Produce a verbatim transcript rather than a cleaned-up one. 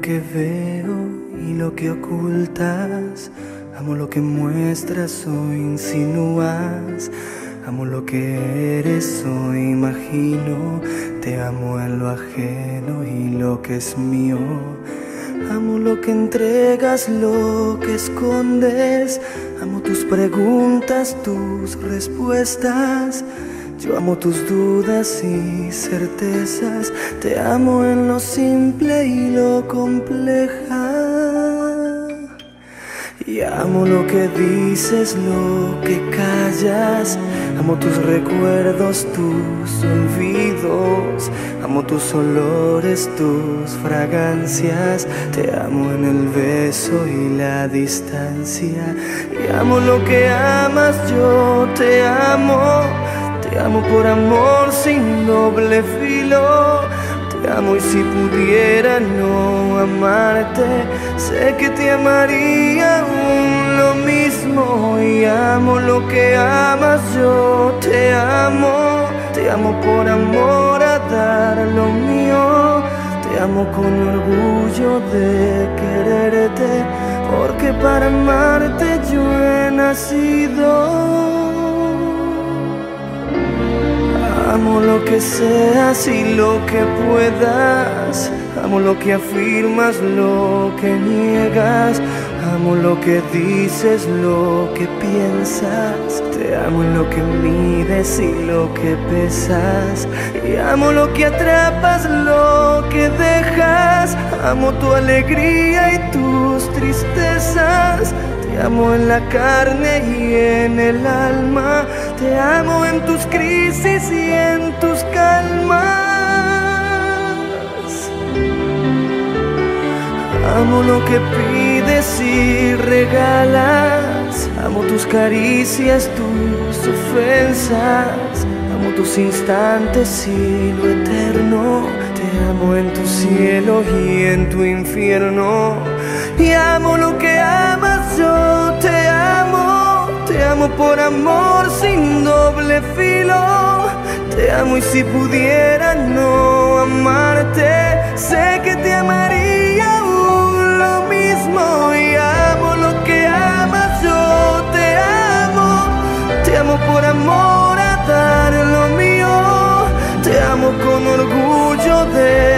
que veo y lo que ocultas. Amo lo que muestras o insinúas. Amo lo que eres o imagino. Te amo en lo ajeno y lo que es mío. Amo lo que entregas, lo que escondes. Amo tus preguntas, tus respuestas. Yo amo tus dudas y certezas. Te amo en lo simple y lo compleja. Y amo lo que dices, lo que callas. Amo tus recuerdos, tus olvidos. Amo tus olores, tus fragancias. Te amo en el beso y la distancia. Y amo lo que amas, yo te amo. Te amo por amor sin doble filo. Te amo y si pudiera no amarte, sé que te amaría aún lo mismo. Y amo lo que amas, yo te amo. Te amo por amor a dar lo mío. Te amo con orgullo de quererte, porque para amarte yo he nacido. Amo lo que seas y lo que puedas. Amo lo que afirmas, lo que niegas. Amo lo que dices, lo que piensas. Te amo en lo que mides y lo que pesas. Y amo lo que atrapas, lo que dejas. Amo tu alegría y tus tristezas. Te amo en la carne y en el alma. Te amo en tus crisis y en tus calmas. Amo lo que pides y regalas. Amo tus caricias, tus ofensas. Amo tus instantes y lo eterno. Te amo en tu cielo y en tu infierno. Y amo lo que amas, yo te amo. Te amo por amor sin doble filo. Te amo y si pudiera no amarte, sé que te amaría aún lo mismo. Y amo lo que amas, yo te amo. Te amo por amor a dar lo mío. Te amo con orgullo de